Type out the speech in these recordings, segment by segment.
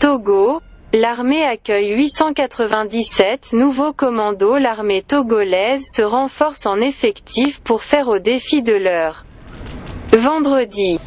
Togo, l'armée accueille 897 nouveaux commandos. L'armée togolaise se renforce en effectifs pour faire au défi de l'heure. Vendredi,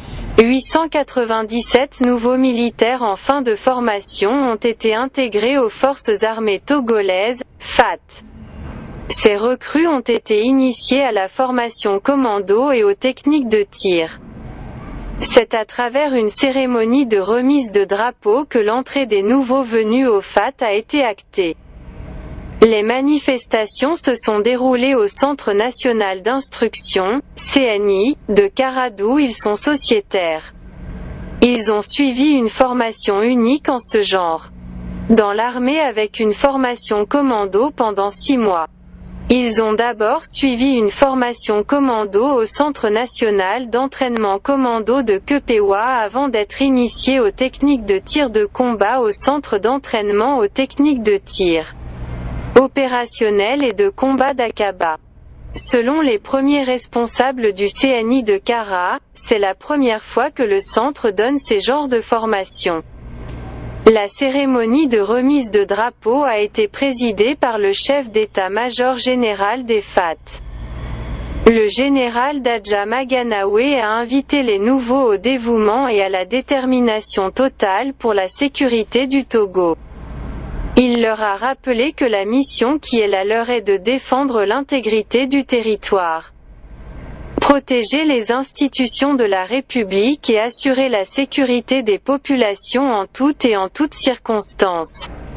897 nouveaux militaires en fin de formation ont été intégrés aux forces armées togolaises, FAT. Ces recrues ont été initiées à la formation commando et aux techniques de tir. C'est à travers une cérémonie de remise de drapeau que l'entrée des nouveaux venus au FAT a été actée. Les manifestations se sont déroulées au Centre national d'instruction, CNI, de Kara d'où ils sont sociétaires. Ils ont suivi une formation unique en ce genre dans l'armée avec une formation commando pendant 6 mois. Ils ont d'abord suivi une formation commando au Centre national d'entraînement commando de Kepewa avant d'être initiés aux techniques de tir de combat au Centre d'entraînement aux techniques de tir opérationnel et de combat d'Aqaba. Selon les premiers responsables du CNI de Kara, c'est la première fois que le centre donne ces genres de formation. La cérémonie de remise de drapeau a été présidée par le chef d'état-major général des FAT. Le général Dadja Maganawe a invité les nouveaux au dévouement et à la détermination totale pour la sécurité du Togo. Il leur a rappelé que la mission qui est la leur est de défendre l'intégrité du territoire, protéger les institutions de la République et assurer la sécurité des populations en toutes et en toutes circonstances.